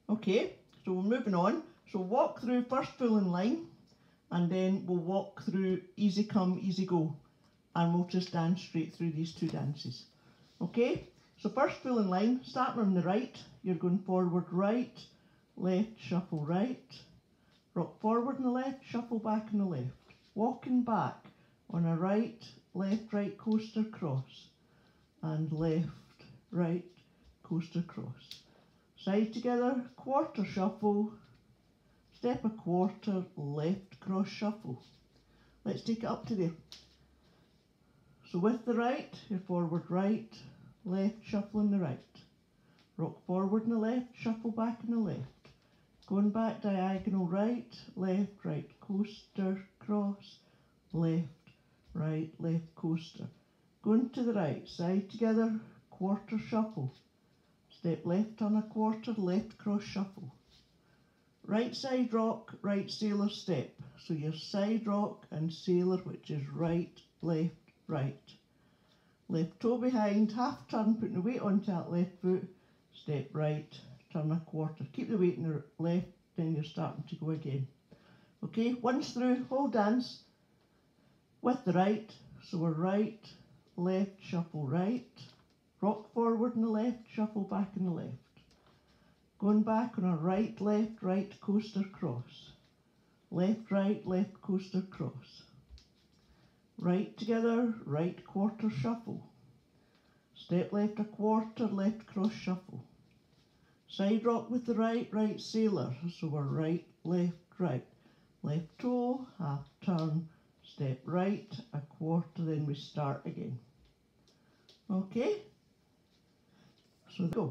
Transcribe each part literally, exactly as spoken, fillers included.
Okay, so we're moving on. So walk through first full in line, and then we'll walk through easy come, easy go, and we'll just dance straight through these two dances. Okay, so first full in line, starting on the right, you're going forward right, left, shuffle right, rock forward on the left, shuffle back on the left, walking back on a right, left, right, coaster, cross, and left, right, coaster, cross. Side together, quarter shuffle, step a quarter, left, cross, shuffle. Let's take it up to there. So with the right, you're forward right, left, shuffle on the right. Rock forward on the left, shuffle back on the left. Going back diagonal right, left, right, coaster, cross, left, right, left, coaster. Going to the right, side together, quarter shuffle. Step left on a quarter, left, cross, shuffle. Right side rock, right sailor step. So your side rock and sailor, which is right, left, right. Left toe behind, half turn, putting the weight onto that left foot. Step right, turn a quarter. Keep the weight in the left, then you're starting to go again. Okay, once through, whole dance with the right. So we're right, left, shuffle right. Rock forward on the left, shuffle back on the left. Going back on a right, left, right, coaster, cross. Left, right, left, coaster, cross. Right together, right quarter shuffle. Step left a quarter, left cross shuffle. Side rock with the right, right sailor. So we're right, left, right. Left toe, half turn, step right, a quarter, then we start again. Okay? So go.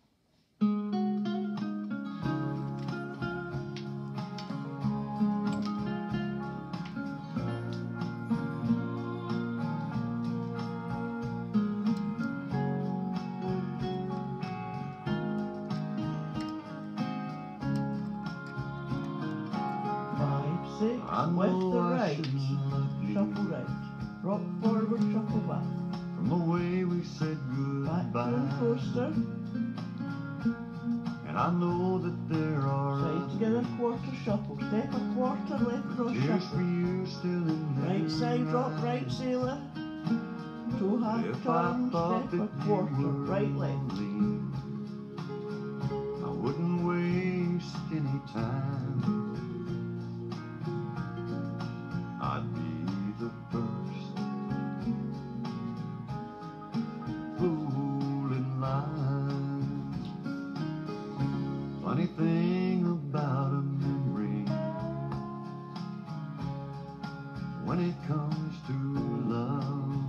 Six, with the right, shuffle right, rock forward, shuffle back. From the way we said goodbye. Back to the coaster. And I know that there are Side together, quarter shuffle. Step a quarter, left cross tears shuffle. for you still in there. Right side rock, right sailor. Two half If turn, I thought step a that quarter, you were right left. lonely, I wouldn't waste any time. I'd be the first fool in line. Funny thing about a memory, when it comes to love,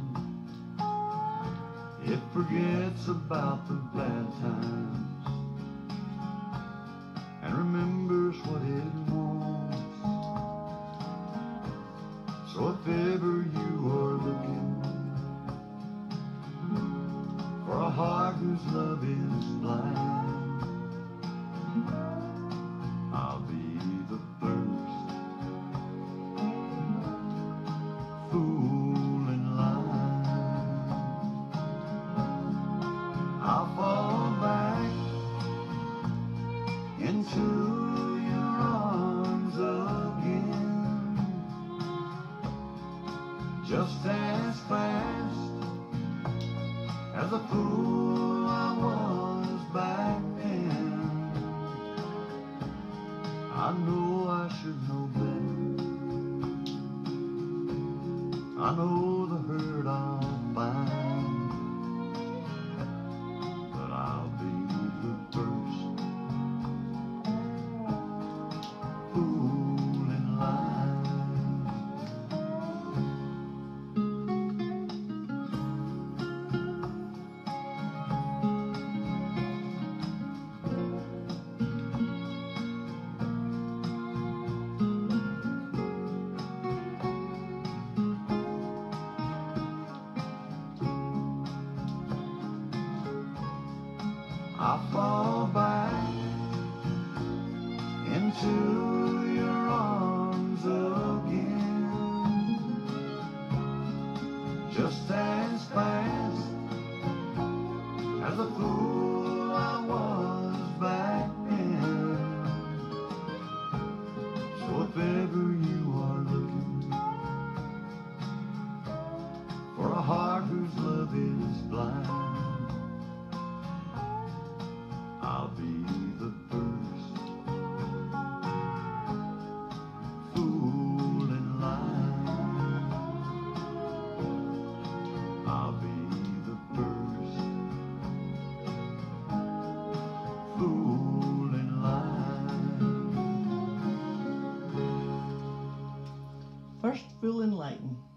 it forgets about the bad times and remembers what it wants. So if ever you are looking for a heart whose love is blind, I'll be the first fool in line. I'll fall back into your arms again, just as fast as a fool I was back then. I know I should know better. I know the hurt I'll find, but I'll be the first fool in line. I fall back into your arms again, just as fast as a fool I was back then. love is blind, I'll be the first fool in line. I'll be the first fool in line. First fool in line.